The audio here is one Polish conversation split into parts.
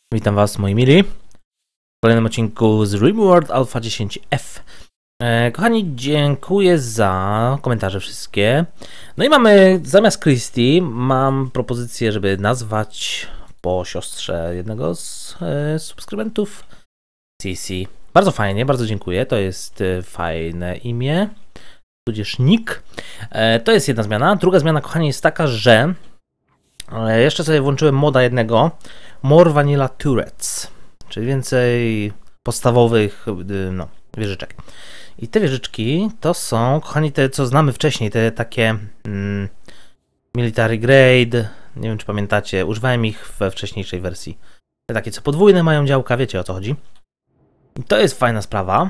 Witam Was, moi mili, w kolejnym odcinku z RimWorld Alpha 10F. Kochani, dziękuję za komentarze wszystkie. No i mamy, zamiast Christy, mam propozycję, żeby nazwać po siostrze jednego z subskrybentów CC. Bardzo fajnie, bardzo dziękuję, to jest fajne imię, tudzież nick. To jest jedna zmiana. Druga zmiana, kochani, jest taka, że jeszcze sobie włączyłem moda jednego, More Vanilla Turrets, czyli więcej podstawowych wieżyczek. I te wieżyczki to są, kochani, te co znamy wcześniej, te takie military grade, nie wiem czy pamiętacie, używałem ich we wcześniejszej wersji. Te takie co podwójne mają działka, wiecie o co chodzi. I to jest fajna sprawa.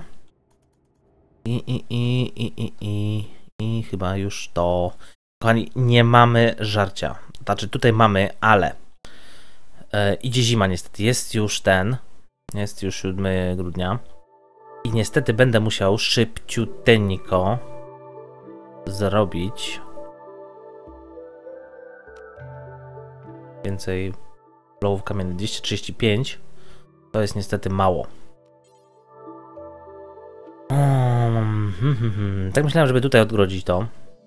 I chyba już to, kochani, nie mamy żarcia. Znaczy tutaj mamy, ale idzie zima niestety, jest już 7 grudnia i niestety będę musiał szybciuteńko zrobić więcej bloków kamiennych. 235 to jest niestety mało. Tak myślałem, żeby tutaj odgrodzić to.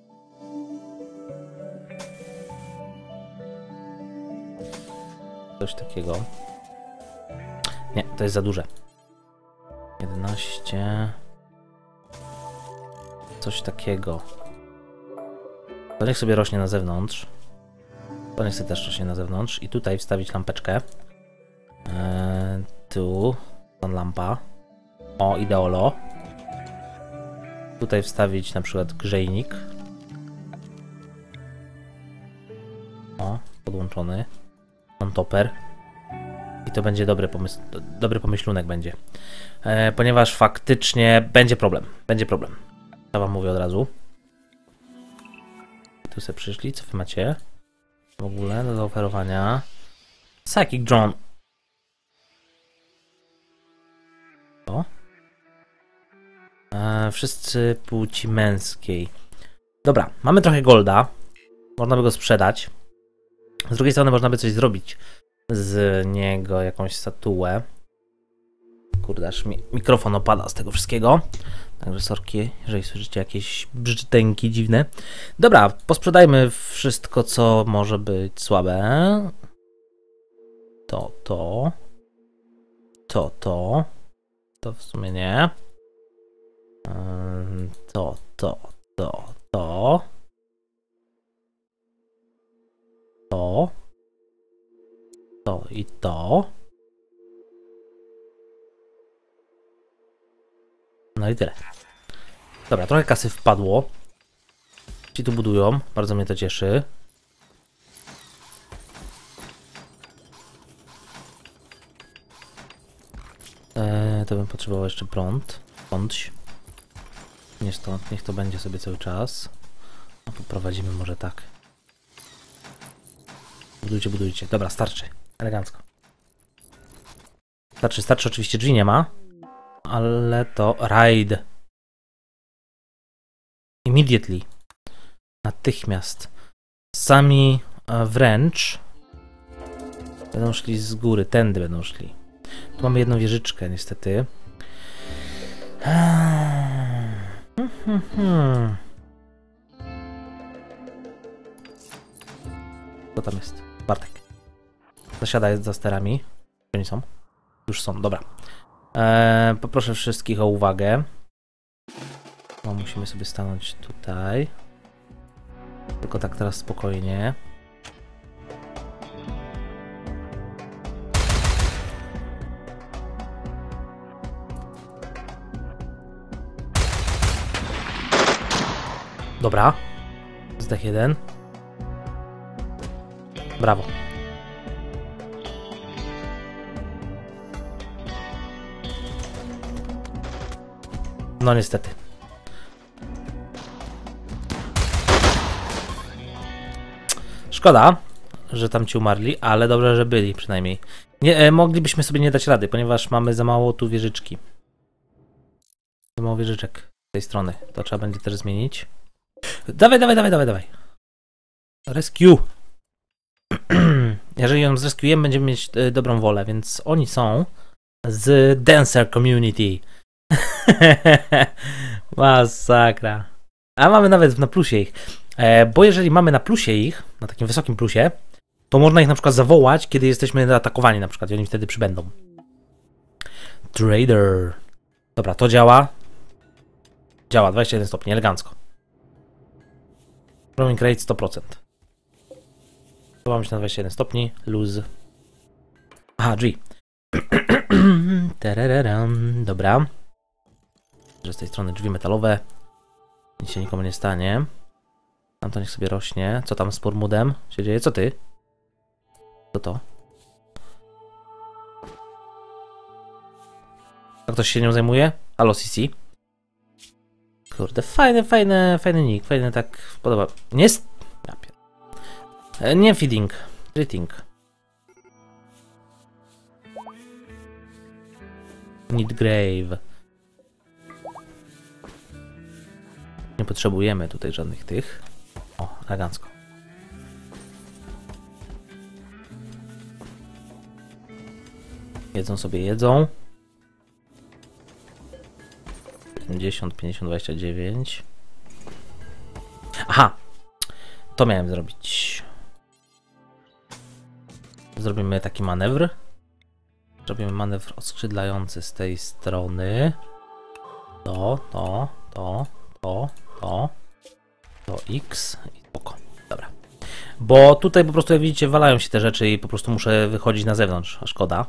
Coś takiego. Nie, to jest za duże. 11. Coś takiego. To niech sobie rośnie na zewnątrz. To niech sobie też rośnie na zewnątrz. I tutaj wstawić lampeczkę. Tu. Tą lampa. O, ideolo. Tutaj wstawić na przykład grzejnik. O, podłączony. Toper. I to będzie dobry pomysł, dobry pomyślunek będzie. Ponieważ faktycznie będzie problem. To wam mówię od razu. Tu sobie przyszli, co wy macie? W ogóle do zaoferowania. Psychic Drone. O. Wszyscy płci męskiej. Dobra, mamy trochę golda. Można by go sprzedać. Z drugiej strony można by coś zrobić z niego, jakąś statuę. Kurde, aż mikrofon opada z tego wszystkiego. Także sorki, jeżeli słyszycie jakieś brzdęki dziwne. Dobra, posprzedajmy wszystko, co może być słabe. To w sumie nie. To. To i to. No i tyle. Dobra, trochę kasy wpadło. Ci tu budują, bardzo mnie to cieszy. To bym potrzebował jeszcze prąd. Nie stąd, niech to będzie sobie cały czas. No, poprowadzimy może tak. Budujcie. Dobra, starczy. Elegancko. Starczy. Oczywiście drzwi nie ma. Ale to raid. Immediately. Natychmiast. Sami wręcz będą szli z góry. Tędy będą szli. Tu mamy jedną wieżyczkę niestety. Co tam jest? Bartek. Zasiada jest za sterami. Gdzie oni są? Już są, dobra. Poproszę wszystkich o uwagę. Bo musimy sobie stanąć tutaj. Tylko tak teraz spokojnie. Dobra. Zdech jeden. Brawo. No niestety. Szkoda, że tam ci umarli, ale dobrze, że byli przynajmniej. Nie, moglibyśmy sobie nie dać rady, ponieważ mamy za mało tu wieżyczki. Za mało wieżyczek z tej strony. To trzeba będzie też zmienić. Dawaj. Rescue. jeżeli ją zreskujemy, będziemy mieć dobrą wolę, więc oni są z Dancer Community. Masakra. A mamy nawet na plusie ich. Bo jeżeli mamy na plusie ich, na takim wysokim plusie, to można ich na przykład zawołać, kiedy jesteśmy atakowani na przykład i oni wtedy przybędą. Trader. Dobra, to działa. Działa, 21 stopni, elegancko. Roaming rate 100%. Chowamy się na 21 stopni, luz. Aha, G. Dobra. Że z tej strony drzwi metalowe. Nic się nikomu nie stanie. Tam to niech sobie rośnie. Co tam z Pormudem się dzieje? Co ty? Co to? A ktoś się nią zajmuje? Halo, CC. Kurde, fajny nick. Fajny, tak podoba. Nie jest... Nie feeding. Treating. Need grave. Nie potrzebujemy tutaj żadnych tych. O, elegancko. Jedzą sobie, jedzą. 50, 50, 29. Aha! To miałem zrobić. Zrobimy taki manewr. Zrobimy manewr oskrzydlający z tej strony. To X i spoko. Dobra. Bo tutaj po prostu, jak widzicie, walają się te rzeczy i po prostu muszę wychodzić na zewnątrz, a szkoda.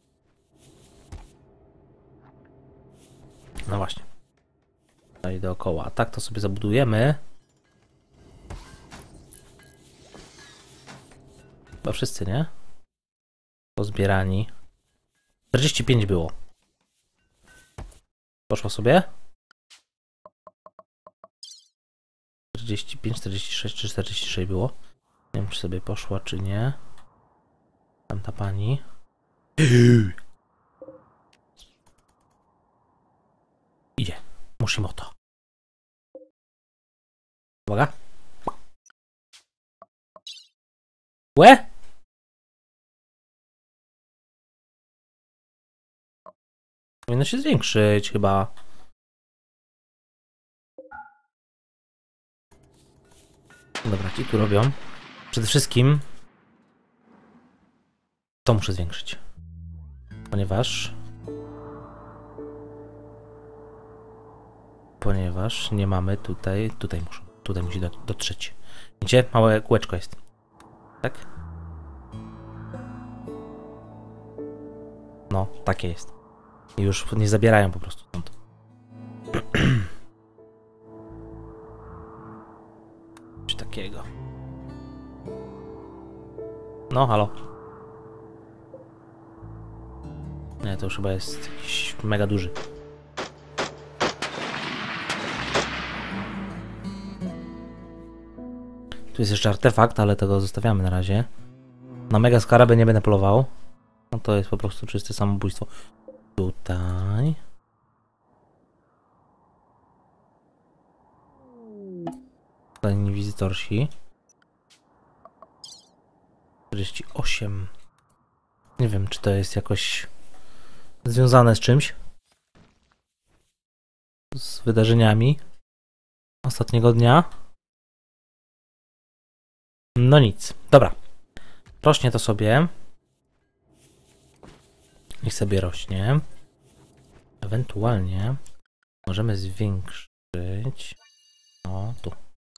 No właśnie. No i dookoła. A tak to sobie zabudujemy. Chyba wszyscy, nie? Pozbierani. 45 było. Poszło sobie? 45, 46 czy 46 było. Nie wiem, czy sobie poszła, czy nie. Tamta pani. Idzie. Mushimoto. Uwaga. Łe? Powinno się zwiększyć chyba. Dobra, ci tu robią. Przede wszystkim to muszę zwiększyć. Ponieważ nie mamy tutaj musi dotrzeć. Widzicie? Małe kółeczko jest. Tak? No, takie jest. I już nie zabierają po prostu stąd. Coś takiego. No, halo. Nie, to już chyba jest jakiś mega duży. Tu jest jeszcze artefakt, ale tego zostawiamy na razie. Na mega skarabę nie będę polował. No to jest po prostu czyste samobójstwo. Tutaj. Kolejni wizytorsi. 48. Nie wiem, czy to jest jakoś związane z czymś. Z wydarzeniami ostatniego dnia. No nic. Dobra. Rośnie to sobie. Niech sobie rośnie. Ewentualnie możemy zwiększyć. O, tu.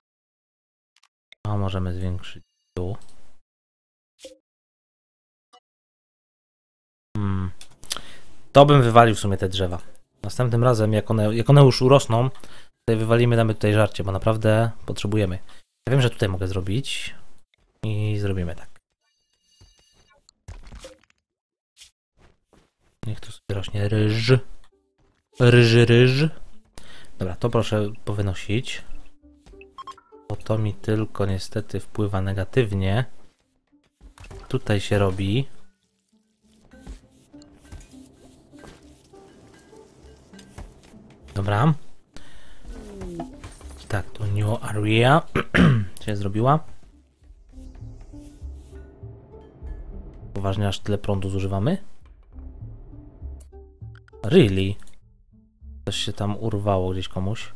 A możemy zwiększyć tu. To bym wywalił w sumie te drzewa. Następnym razem, jak one już urosną, to wywalimy, damy tutaj żarcie, bo naprawdę potrzebujemy. Ja wiem, że tutaj mogę zrobić. I zrobimy tak. Niech tu sobie rośnie ryż. Ryż. Dobra, to proszę powynosić. Bo to mi tylko niestety wpływa negatywnie. Tutaj się robi. Dobra. Tak, to new area się zrobiła. Poważnie, aż tyle prądu zużywamy? Really? Coś się tam urwało gdzieś komuś.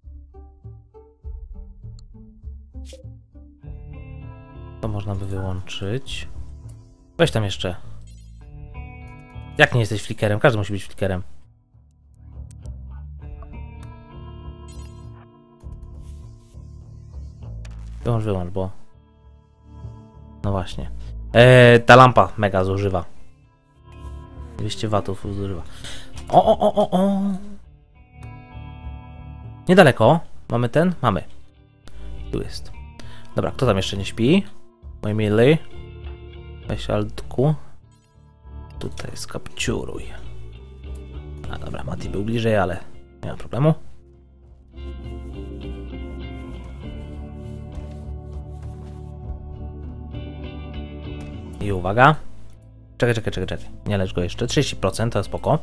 To można by wyłączyć. Weź tam jeszcze. Jak nie jesteś flickerem? Każdy musi być flickerem. Wyłącz, bo... No właśnie. Ta lampa mega zużywa. 200 watów zużywa. O! Niedaleko. Mamy ten? Mamy. Tu jest. Dobra, kto tam jeszcze nie śpi? Moi mili. Weź altku. Tutaj skapciuruj. A dobra, Mati był bliżej, ale nie ma problemu. I uwaga. Czekaj. Nie lecz go jeszcze. 30% to spoko.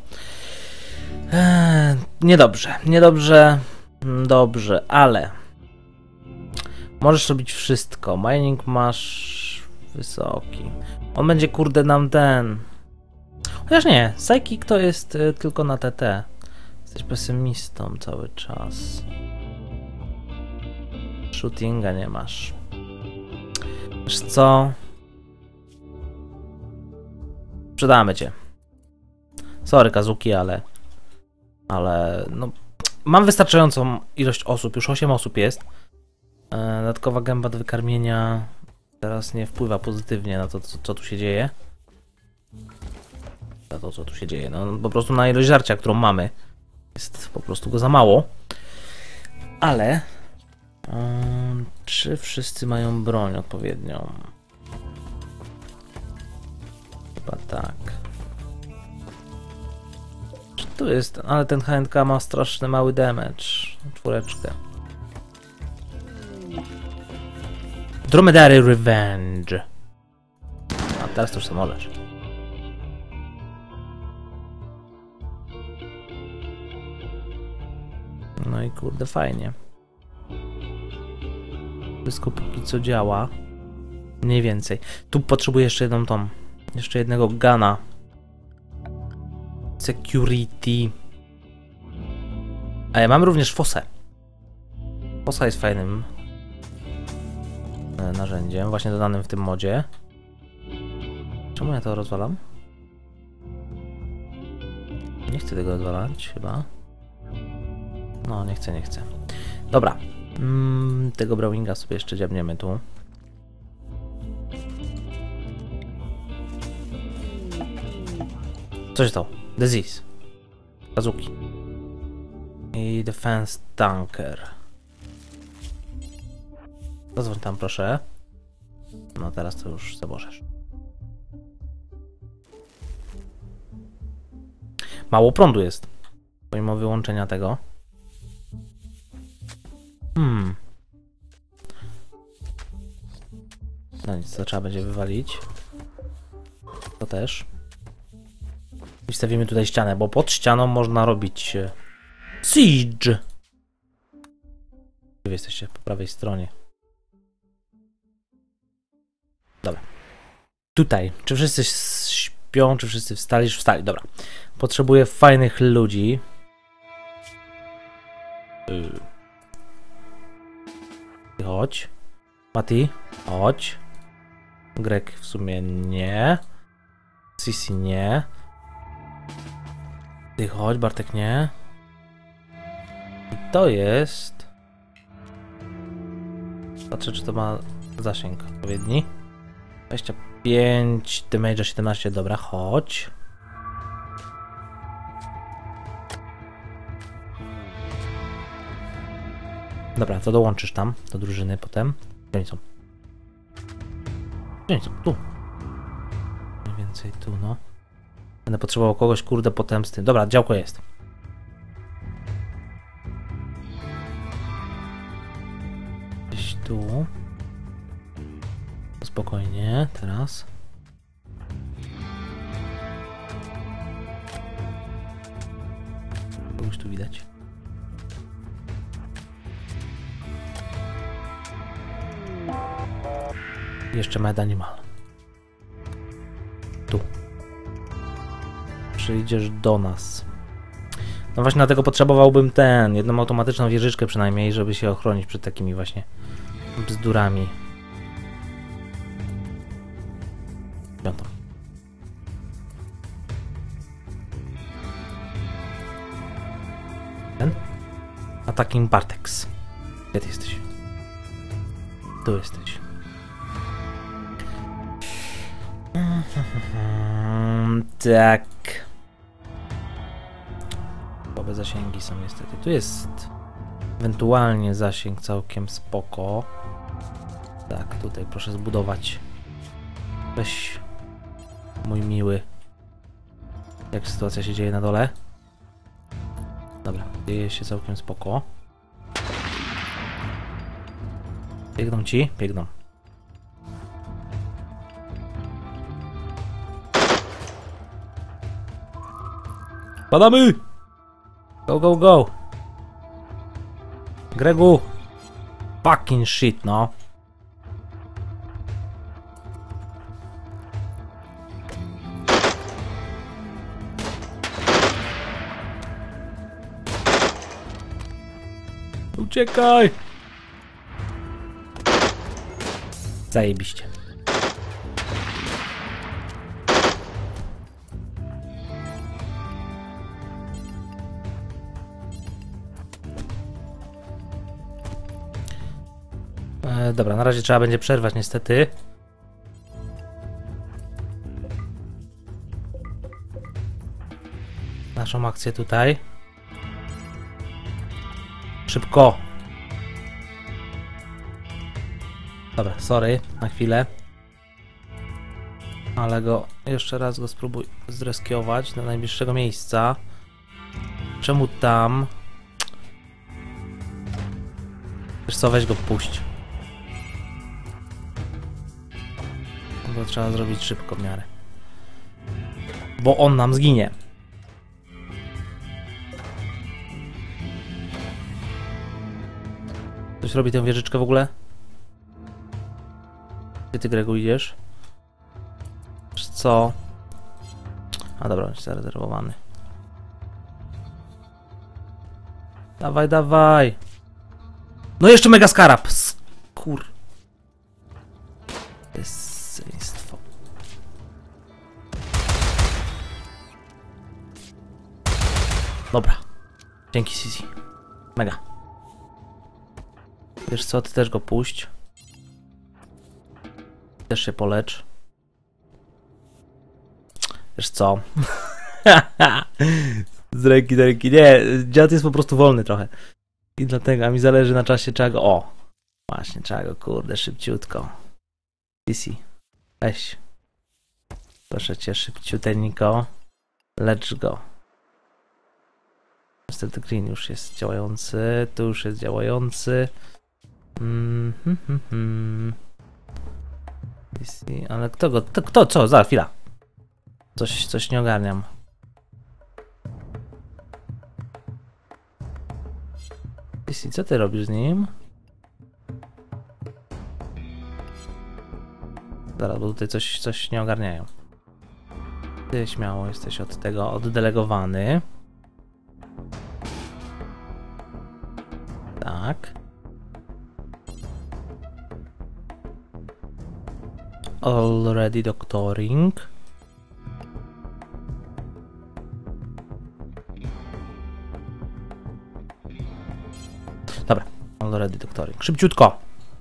Niedobrze. Dobrze, ale możesz robić wszystko. Mining masz wysoki. On będzie kurde nam ten. Chociaż nie, Psychic to jest tylko na TT. Jesteś pesymistą cały czas. Shootinga nie masz. Wiesz co? Sprzedamy cię. Sorry Kazuki, ale no mam wystarczającą ilość osób, już 8 osób jest. Dodatkowa gęba do wykarmienia teraz nie wpływa pozytywnie na to, co tu się dzieje. Na to, co tu się dzieje. No po prostu na ilość żarcia, którą mamy, jest po prostu go za mało. Ale czy wszyscy mają broń odpowiednią? Chyba tak. Tu jest, ale ten HNK ma straszny mały damage. 4. Dromedary Revenge. A teraz to już sam możesz. No i kurde fajnie. Wszystko póki co działa. Mniej więcej. Tu potrzebuję jeszcze jedną tą. Jeszcze jednego gana. Security. A ja mam również fosę. Fosa jest fajnym narzędziem, właśnie dodanym w tym modzie. Czemu ja to rozwalam? Nie chcę tego rozwalać chyba. No, nie chcę. Dobra. Tego Browninga sobie jeszcze dziabniemy tu. Co się stało? Disease. Kazuki. I Defense Tanker. Zadzwoń tam proszę. No teraz to już zabożesz. Mało prądu jest. Pomimo wyłączenia tego. No nic, to trzeba będzie wywalić. To też. I wstawimy tutaj ścianę, bo pod ścianą można robić siege. Wy jesteście po prawej stronie. Dobra. Tutaj. Czy wszyscy śpią, czy wszyscy wstali? Już wstali. Dobra. Potrzebuję fajnych ludzi. Chodź. Mati, chodź. Greg w sumie nie. Sisi nie. Ty chodź, Bartek nie. I to jest... Patrzę, czy to ma zasięg odpowiedni. 25, damage 17, dobra, chodź. Dobra, to dołączysz tam, do drużyny potem. Gdzie oni są? Gdzie oni są? Tu. Mniej więcej tu, no. Będę potrzebował kogoś, kurde, potem z tym. Dobra, działko jest. Gdzieś tu. Spokojnie, teraz. Kogoś tu widać. Jeszcze Med Animal. Tu. Przyjdziesz do nas. No właśnie dlatego potrzebowałbym jedną automatyczną wieżyczkę przynajmniej, żeby się ochronić przed takimi właśnie bzdurami. Piątą. Ten? Attacking Bartex. Gdzie ty jesteś? Tu jesteś. Tak. Słabe zasięgi są niestety. Tu jest ewentualnie zasięg całkiem spoko. Tak, tutaj proszę zbudować. Weź, mój miły. Jak sytuacja się dzieje na dole? Dobra, dzieje się całkiem spoko. Biegną ci? Biegną. Padamy! Go, go, go! Gregu! Fucking shit, no! Uciekaj! Zajebiście. Dobra, na razie trzeba będzie przerwać niestety. Naszą akcję tutaj. Szybko! Dobra, sorry, na chwilę. Ale jeszcze raz go spróbuj zreskiować do najbliższego miejsca. Czemu tam? Wiesz co, weź go puść. Bo trzeba zrobić szybko w miarę. Bo on nam zginie. Ktoś robi tę wieżyczkę w ogóle? Gdzie ty, Gregu, idziesz? Co? A dobra, jest zarezerwowany. Dawaj, dawaj! No jeszcze mega skarab! Skur... Bezceństwo. Dobra. Dzięki, Sisi. Mega. Wiesz co, ty też go puść. Też się polecz. Wiesz co? Z ręki do ręki. Nie, dziad jest po prostu wolny trochę. I dlatego, a mi zależy na czasie, trzeba go... O! Właśnie, trzeba go, kurde, szybciutko. Sisi, weź. Proszę cię, szybciuteńko. Lecz go. Niestety green już jest działający. Tu już jest działający. Sisi, ale kto go... Kto? Co? Za chwila. Coś nie ogarniam. Sisi, co ty robisz z nim? Zaraz, bo tutaj coś nie ogarniają. Ty śmiało jesteś od tego oddelegowany. Tak. Already doctoring. Dobra, already doctoring. Szybciutko!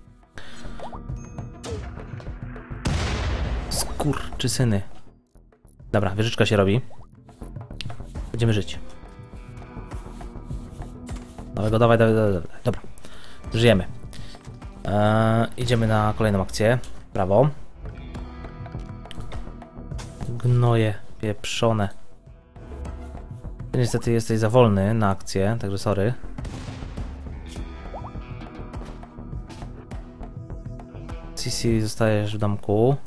Skurczysyny. Dobra, wieżyczka się robi. Będziemy żyć. Dawaj go, dawaj. Dobra, żyjemy. Idziemy na kolejną akcję. Brawo. Gnoje pieprzone. Ty niestety jesteś za wolny na akcję, także sorry. Sisi, zostajesz w domku.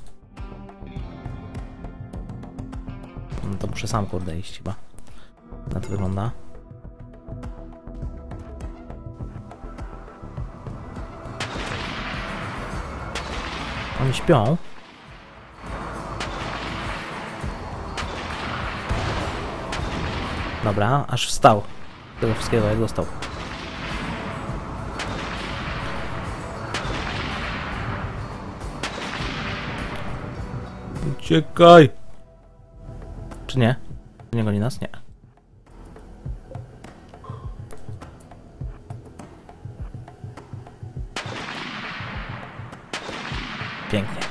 No to muszę sam, kurde, iść chyba. Na to wygląda. Oni śpią. Dobra, aż wstał. Tego wszystkiego jak dostał. Uciekaj! Czy nie? Czy nie goni nas? Nie. Pięknie.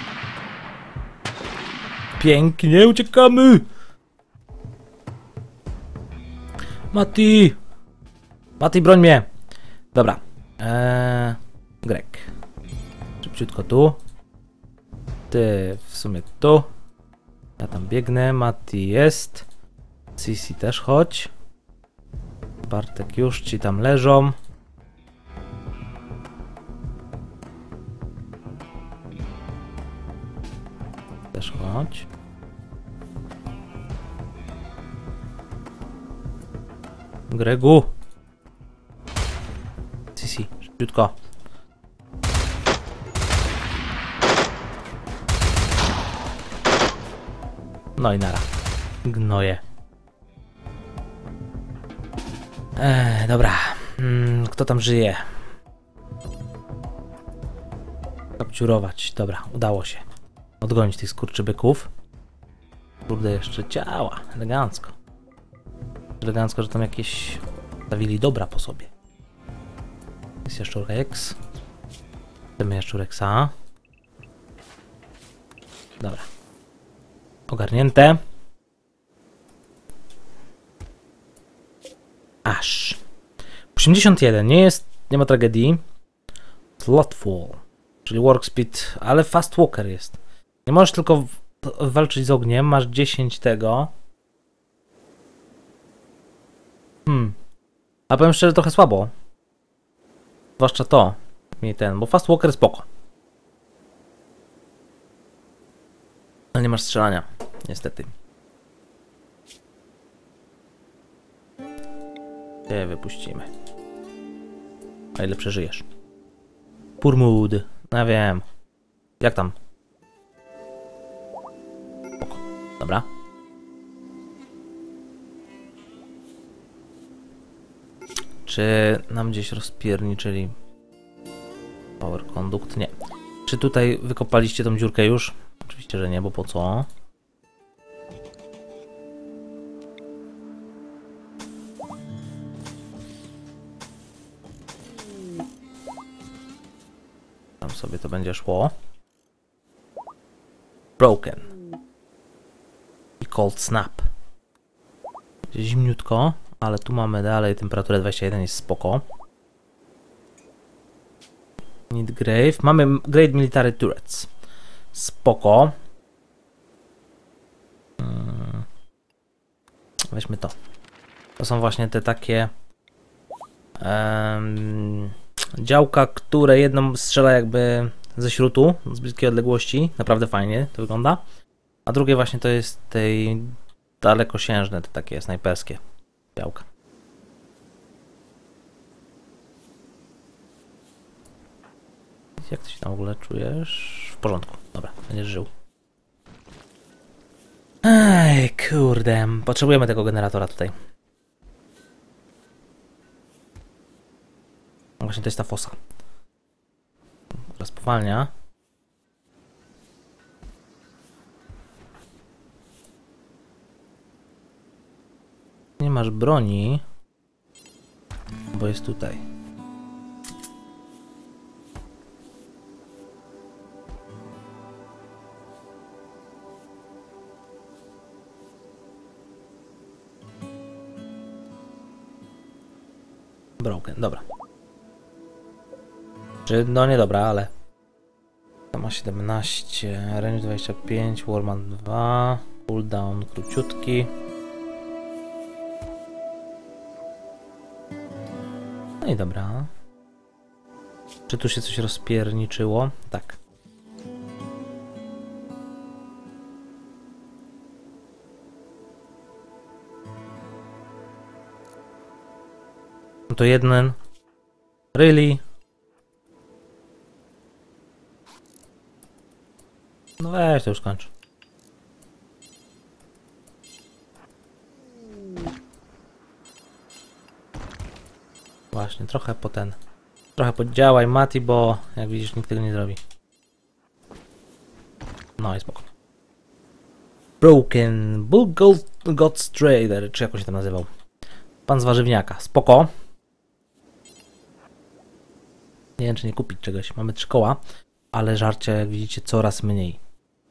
Pięknie, uciekamy! Mati! Mati, broń mnie! Dobra. Greg. Szybciutko tu. Ty w sumie tu. Ja tam biegnę. Mati jest. Sisi też chodź. Bartek już, ci tam leżą. Też chodź. Gregu. Sisi, szybciutko. No i nara. Gnoje. Dobra. Kto tam żyje? Kapciurować. Dobra, udało się. Odgonić tych skurczybyków. Kurde, jeszcze ciała. Elegancko. Elegancko, że tam jakieś stawili dobra po sobie. Jest jaszczurek. Chcemy jaszczureksa. Dobra. Ogarnięte. Aż. 81. Nie ma tragedii. Slotful. Czyli work speed, ale fast walker jest. Nie możesz tylko walczyć z ogniem. Masz 10 tego. A powiem szczerze, trochę słabo. Zwłaszcza to. Bo fast walker spoko. Ale nie masz strzelania. Niestety. Cię wypuścimy. A ile przeżyjesz? Purmud. No wiem. Jak tam? Spoko. Dobra. Czy nam gdzieś rozpierniczyli power conduct? Nie. Czy tutaj wykopaliście tą dziurkę już? Oczywiście, że nie, bo po co? Tam sobie to będzie szło. Broken. I cold snap. Zimniutko, ale tu mamy dalej temperaturę 21, jest spoko. Need grave. Mamy Great Military Turrets. Spoko. Weźmy to. To są właśnie te takie działka, które jedną strzela jakby ze śrutu, z bliskiej odległości. Naprawdę fajnie to wygląda. A drugie właśnie to jest tej dalekosiężne, te takie snajperskie działka. Jak ty się tam w ogóle czujesz? W porządku. Dobra, będziesz żył. Ej, kurde. Potrzebujemy tego generatora tutaj. Właśnie to jest ta fosa. Teraz powalnia. Nie masz broni, bo jest tutaj. Broken, dobra. Czy, no nie dobra, ale to ma 17, range 25, Warman 2, cooldown króciutki. No i dobra. Czy tu się coś rozpierniczyło? Tak. No to jeden. Really? No weź, to już kończ. Właśnie, trochę po ten. Trochę podziałaj, Mati, bo jak widzisz, nikt tego nie zrobi. No i spoko. Broken Bull God's Trader, czy jakoś się tam nazywał. Pan z warzywniaka. Spoko. Nie wiem, czy nie kupić czegoś. Mamy 3 koła, ale żarcia, jak widzicie, coraz mniej.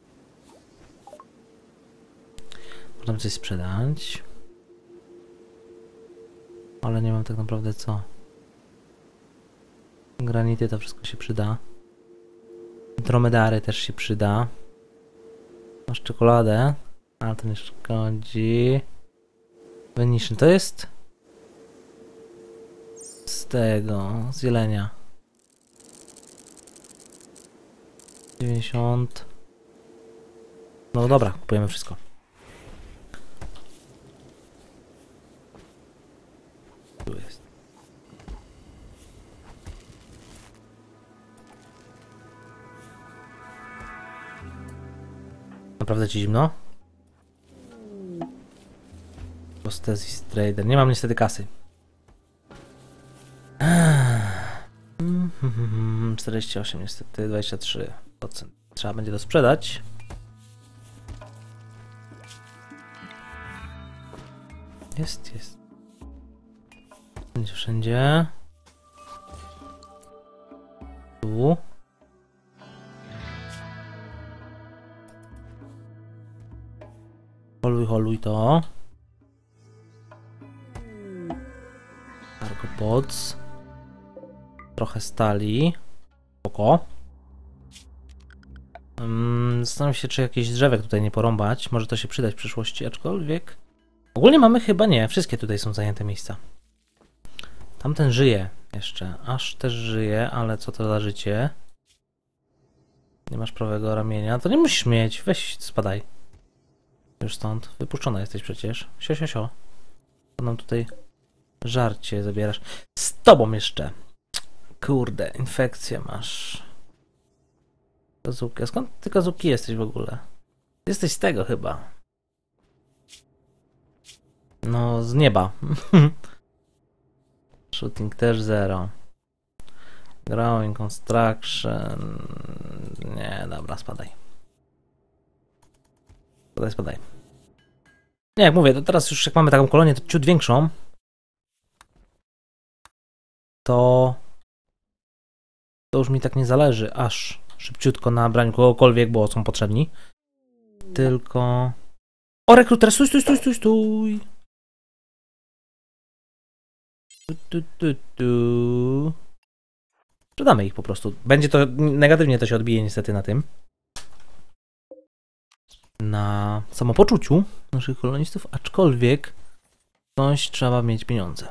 Można coś sprzedać. Ale nie mam tak naprawdę co. Granity to wszystko się przyda. Dromedary też się przyda. Masz czekoladę, ale to nie szkodzi. Venetian to jest z tego, z jelenia. 90. No dobra, kupujemy wszystko. Tu jest. Naprawdę ci zimno? Prosthesis Trader. Nie mam niestety kasy. 48 niestety, 23%. Trzeba będzie to sprzedać. Jest. Będzie wszędzie. Tu. Holuj to. Argopods. Trochę stali. Spoko. Zastanawiam się, czy jakieś drzewek tutaj nie porąbać. Może to się przydać w przyszłości, aczkolwiek... Ogólnie mamy chyba nie. Wszystkie tutaj są zajęte miejsca. Tamten żyje jeszcze. Aż też żyje, ale co to za życie? Nie masz prawego ramienia. To nie musisz mieć. Weź, spadaj. Już stąd. Wypuszczona jesteś przecież. Sio. To nam tutaj żarcie zabierasz. Z tobą jeszcze. Kurde, infekcję masz. Kazuki. A skąd ty, Kazuki, jesteś w ogóle? Jesteś z tego chyba. No, z nieba. Shooting też 0. Growing, construction. Nie, dobra, spadaj. Spadaj. Nie, jak mówię, to teraz już jak mamy taką kolonię, to ciut większą, to już mi tak nie zależy aż szybciutko na braniu kogokolwiek, bo są potrzebni. Tylko... O, rekruter, stój! Sprzedamy ich po prostu. Będzie to, negatywnie to się odbije niestety na tym. Na samopoczuciu naszych kolonistów, aczkolwiek coś trzeba mieć pieniądze.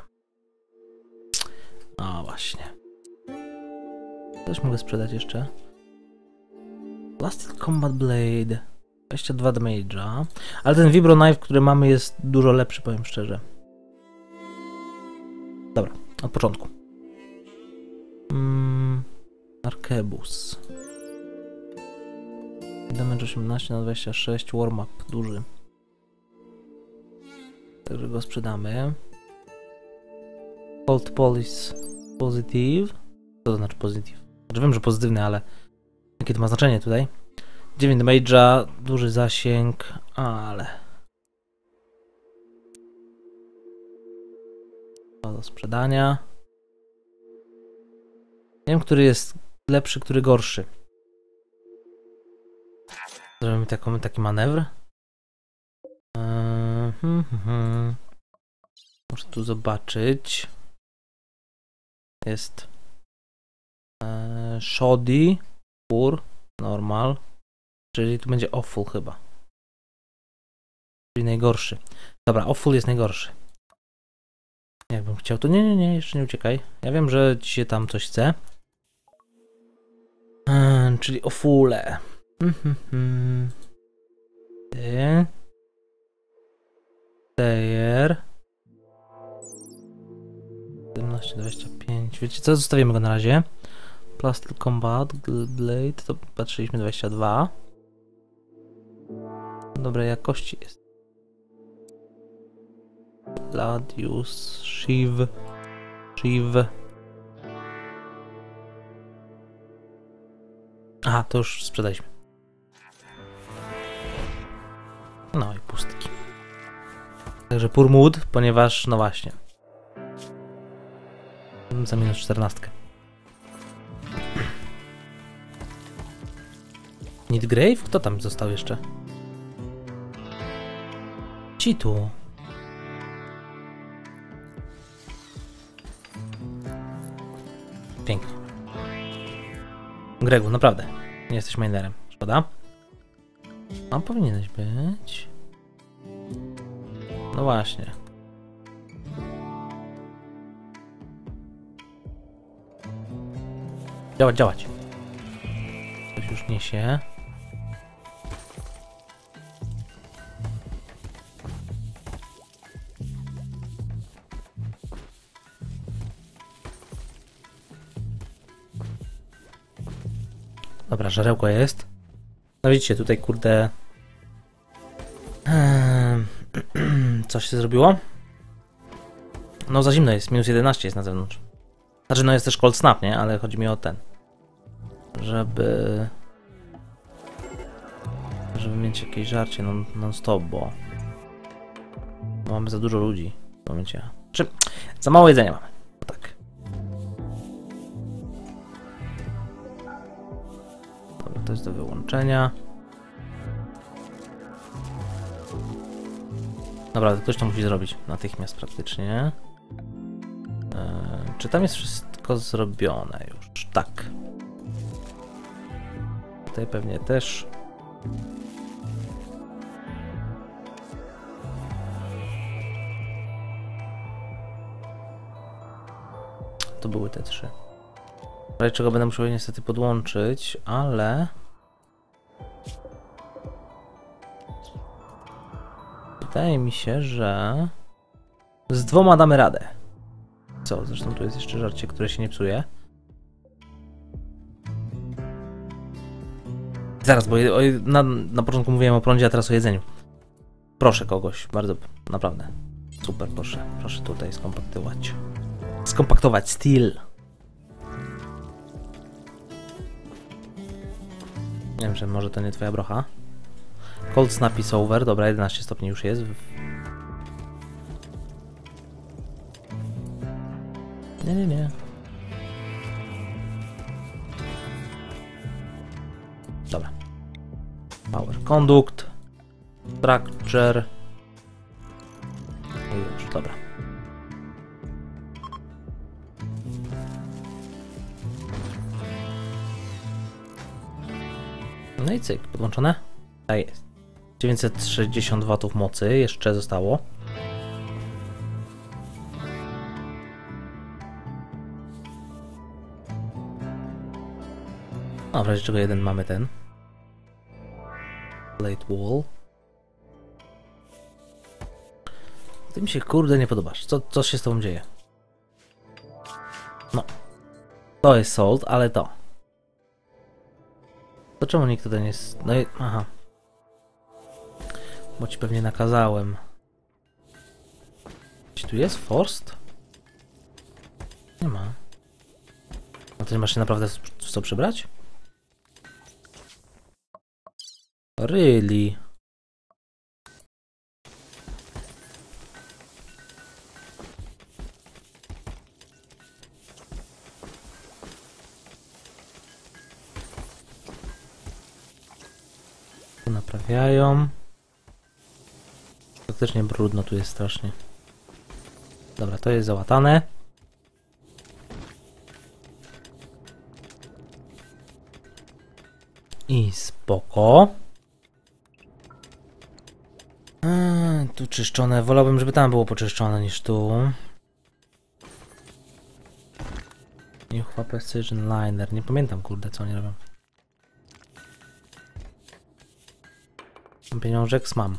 No właśnie. Coś mogę sprzedać jeszcze. Plastic Combat Blade. 22 damage'a. Ale ten Vibro Knife, który mamy, jest dużo lepszy, powiem szczerze. Dobra, od początku. Arkebus. Damage 18 na 26, warm-up duży. Także go sprzedamy. Cold Police Positive. Co to znaczy Positive? Znaczy wiem, że pozytywny, ale jakie to ma znaczenie tutaj? 9 damage'a, duży zasięg, ale... To do sprzedania. Nie wiem, który jest lepszy, który gorszy. Zrobimy taki manewr. Muszę tu zobaczyć. Jest Shoddy, Poor, Normal. Czyli tu będzie Awful chyba. Czyli najgorszy. Dobra, Awful jest najgorszy. Jakbym chciał, to nie, jeszcze nie uciekaj. Ja wiem, że ci się tam coś chce. Czyli Awfule. Ty. Player. 17-25. Wiecie co? Zostawimy go na razie. Plastic Combat Blade. To patrzyliśmy 22. Dobrej jakości jest. Gladius. Shiv. Achieve. Aha, to już sprzedaliśmy. No i pustki. Także poor mood, ponieważ, no właśnie. Za minus 14. Nidgrave? Kto tam został jeszcze? Ci tu. Pięknie. Gregu, naprawdę. Nie jesteś minerem. Szkoda. A powinieneś być. No właśnie. Działać, działać. Coś już niesie. Dobra, żarełko jest. No widzicie, tutaj kurde... Coś się zrobiło? No za zimno jest, minus 11 jest na zewnątrz. Znaczy no jest też cold snap, nie? Ale chodzi mi o ten. Żeby mieć jakieś żarcie non stop, bo mamy za dużo ludzi w momencie. Czy za mało jedzenia mamy. No tak. Dobra, to jest do wyłączenia. Dobra, ktoś to musi zrobić natychmiast praktycznie. Czy tam jest wszystko zrobione już? Tak. Tutaj pewnie też. To były te 3. W razie czego będę musiał je niestety podłączyć, ale... Wydaje mi się, że... Z 2 damy radę. Co? Zresztą tu jest jeszcze żarcie, które się nie psuje. Zaraz, bo na początku mówiłem o prądzie, a teraz o jedzeniu. Proszę kogoś, bardzo, naprawdę. Super, proszę. Proszę tutaj skompaktować. Skompaktować steel. Nie wiem, że może to nie twoja brocha. Cold snap is over. Dobra, 11 stopni już jest. Nie. Dobra. Power conduct. Structure. I już, dobra. No i cyk, podłączone? Tak jest. 960 W mocy jeszcze zostało. A w razie czego jeden mamy ten. Plate wall. Ty mi się kurde nie podobasz. Co się z tobą dzieje? No. To jest sold, ale to. To czemu nikt tutaj nie jest... No i... Aha. Bo ci pewnie nakazałem. Czy tu jest forced? Nie ma. No to nie masz się naprawdę w co przybrać? Really? Tu naprawiają. Faktycznie brudno tu jest strasznie. Dobra, to jest załatane. I spoko. Tu czyszczone. Wolałbym, żeby tam było poczyszczone niż tu. Niechła Precision Liner. Nie pamiętam kurde co oni robią. Pieniążek mam.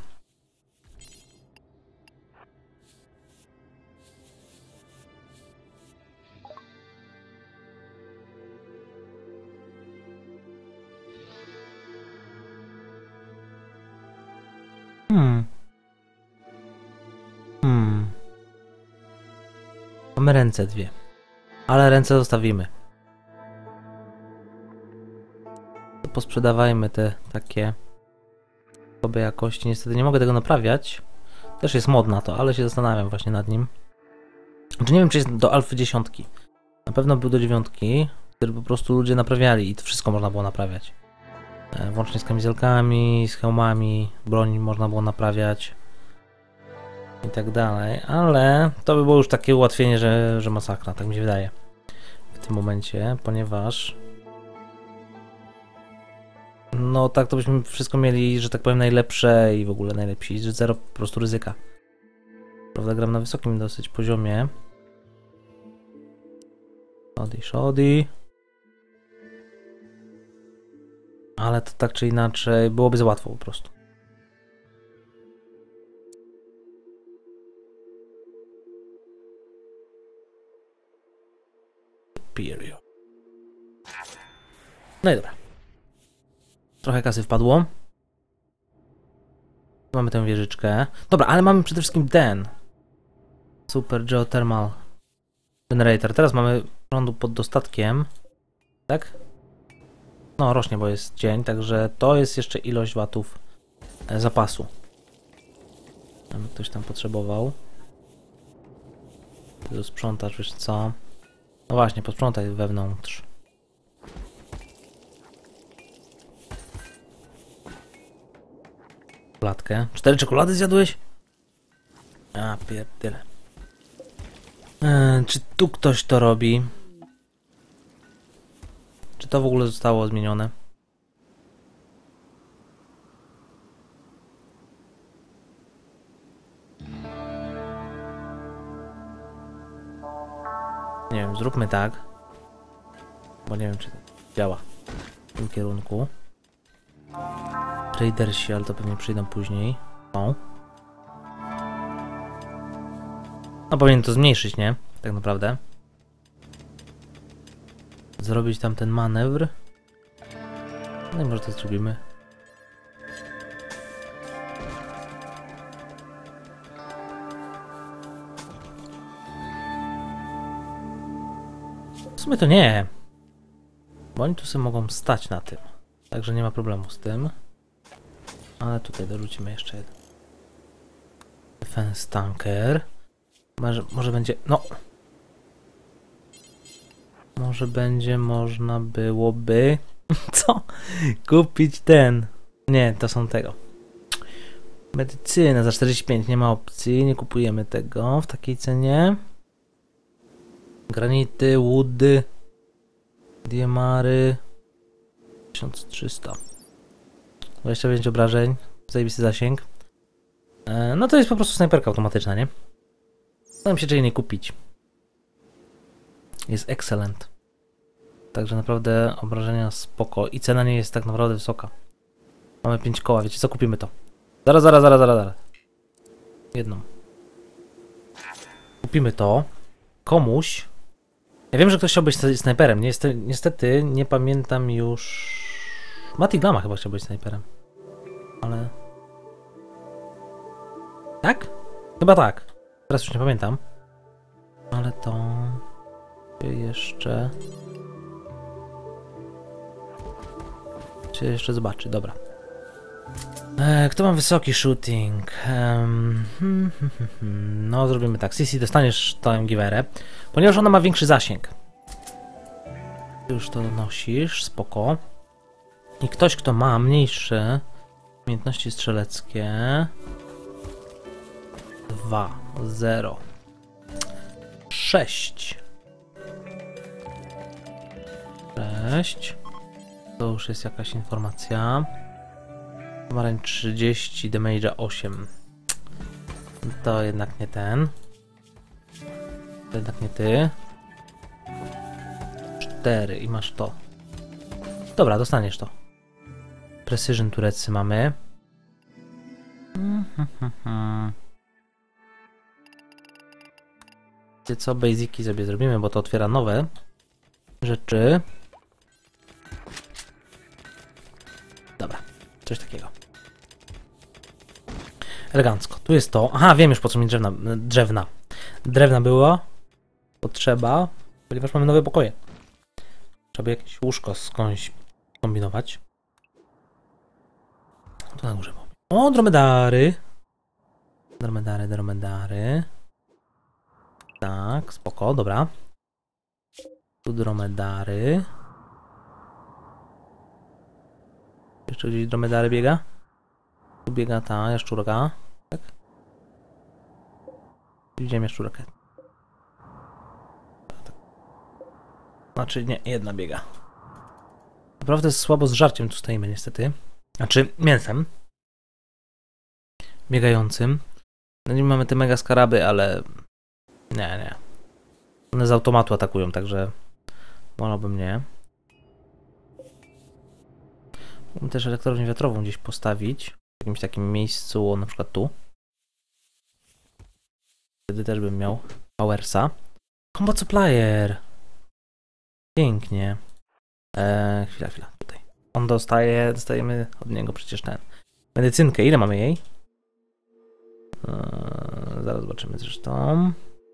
Mamy ręce 2. Ale ręce zostawimy. To posprzedawajmy te takie słabe jakości. Niestety nie mogę tego naprawiać. Też jest mod na to, ale się zastanawiam właśnie nad nim. Znaczy nie wiem, czy jest do Alfy 10. Na pewno był do 9, który po prostu ludzie naprawiali i to wszystko można było naprawiać. Włącznie z kamizelkami, z hełmami, broń można było naprawiać i tak dalej, ale to by było już takie ułatwienie, że masakra, tak mi się wydaje w tym momencie, ponieważ no tak to byśmy wszystko mieli, że tak powiem, najlepsze i w ogóle najlepsi, że zero po prostu ryzyka. Prawda, gram na wysokim dosyć poziomie. Shody. Ale to tak czy inaczej byłoby za łatwo po prostu. Superior. No i dobra. Trochę kasy wpadło. Mamy tę wieżyczkę. Dobra, ale mamy przede wszystkim ten Super Geothermal Generator. Teraz mamy prądu pod dostatkiem. Tak? No, rośnie, bo jest dzień, także to jest jeszcze ilość watów zapasu. Ktoś tam potrzebował. Tu sprzątasz, wiesz co? No właśnie, posprzątaj wewnątrz. Klatkę. 4 czekolady zjadłeś? A, pierdyle. Czy tu ktoś to robi? Czy to w ogóle zostało zmienione? Nie wiem, zróbmy tak. Bo nie wiem, czy to działa w tym kierunku. Tradersi, ale to pewnie przyjdą później. O. No powinien to zmniejszyć, nie? Tak naprawdę. Zrobić tam ten manewr. No i może to zrobimy. W sumie to nie. Bo oni tu sobie mogą stać na tym. Także nie ma problemu z tym. Ale tutaj dorzucimy jeszcze jeden. Defense tanker. Może będzie... No! Może będzie można byłoby... Co? Kupić ten. Nie, to są tego. Medycyna za 45. Nie ma opcji. Nie kupujemy tego w takiej cenie. Granity, woody. Diamary. 1300. 25 obrażeń. Zajebisty zasięg. No to jest po prostu snajperka automatyczna, nie? Zastanawiam się, czy jej nie kupić. Jest excellent. Także naprawdę obrażenia spoko. I cena nie jest tak naprawdę wysoka. Mamy 5 koła, wiecie co? Kupimy to. Zaraz. Jedną. Kupimy to. Komuś. Ja wiem, że ktoś chciał być snajperem. Niestety nie pamiętam już... Mati Gama chyba chciał być snajperem. Ale... Tak? Chyba tak. Teraz już nie pamiętam. Ale to... jeszcze... się jeszcze zobaczy, dobra. Kto ma wysoki shooting? No, zrobimy tak. Sisi, dostaniesz tą giwerę, ponieważ ona ma większy zasięg. Ty już to nosisz, spoko. I ktoś, kto ma mniejsze umiejętności strzeleckie. 2, 0, 6. 6. To już jest jakaś informacja. Pomarańcz 30, damage'a 8. To jednak nie ten. To jednak nie ty. 4 i masz to. Dobra, dostaniesz to. Precision turecy mamy. Wiecie co? Basiki sobie zrobimy, bo to otwiera nowe rzeczy. Dobra, coś takiego. Elegancko. Tu jest to. Aha, wiem już po co mi drewna było. Potrzeba. Ponieważ mamy nowe pokoje. Trzeba by jakieś łóżko skądś kombinować. Tu na górze mamy. O, dromedary. Dromedary. Tak, spoko, dobra. Tu dromedary. Jeszcze gdzieś dromedary biega? Tu biega ta jaszczurka. Tak? Widziałem jaszczurkę. Znaczy nie, jedna biega. Naprawdę słabo z żarciem tu stoimy niestety. Znaczy mięsem. Biegającym. No nie mamy te mega skaraby, ale... Nie. One z automatu atakują, także... Wolałbym nie. Mógłbym też elektrownię wiatrową gdzieś postawić. W jakimś takim miejscu, na przykład tu. Wtedy też bym miał powersa. Combat supplier! Pięknie. Chwila, tutaj. On dostajemy od niego przecież ten. Medycynkę, ile mamy jej? Zaraz zobaczymy zresztą.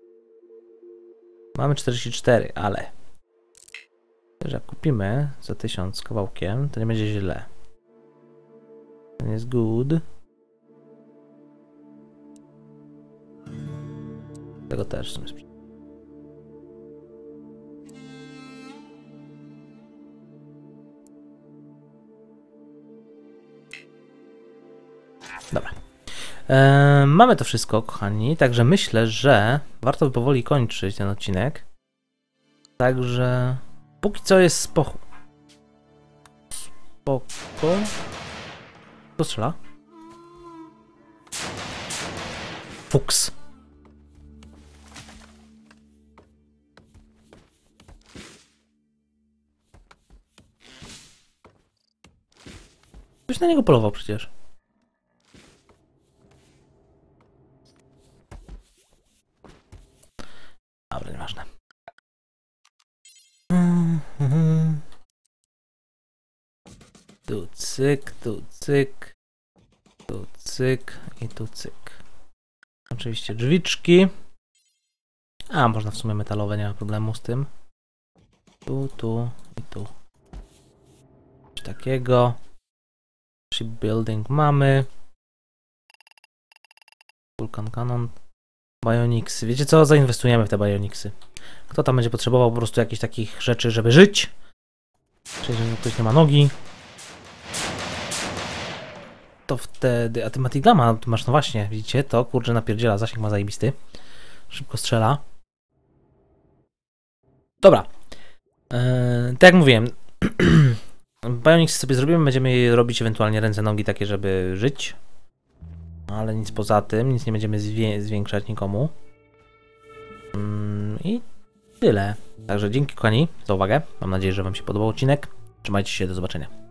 Mamy 44, ale... że jak kupimy za 1000 kawałkiem, to nie będzie źle. Ten jest good. Tego też w sumie sprzedam. Dobra. Mamy to wszystko, kochani, także myślę, że warto by powoli kończyć ten odcinek. Także póki co jest spoko. Kto strzela? Fuks. Ktoś na niego polował przecież. Dobra, nieważne. Tu cyk, tu cyk. Tu cyk i tu cyk. Oczywiście drzwiczki. A, można w sumie metalowe, nie ma problemu z tym. Tu i tu. Coś takiego. Shipbuilding mamy. Vulcan Cannon. Bionicsy. Wiecie co? Zainwestujemy w te Bionicsy. Kto tam będzie potrzebował po prostu jakichś takich rzeczy, żeby żyć? Czyli jeżeli ktoś nie ma nogi. To wtedy... A ty Matigama tu masz, no właśnie, widzicie? To kurczę napierdziela, zasięg ma zajebisty. Szybko strzela. Dobra. Tak jak mówiłem, Bionics sobie zrobimy, będziemy robić ewentualnie ręce, nogi takie, żeby żyć. Ale nic poza tym, nic nie będziemy zwiększać nikomu. I tyle. Także dzięki kochani za uwagę. Mam nadzieję, że wam się podobał odcinek. Trzymajcie się, do zobaczenia.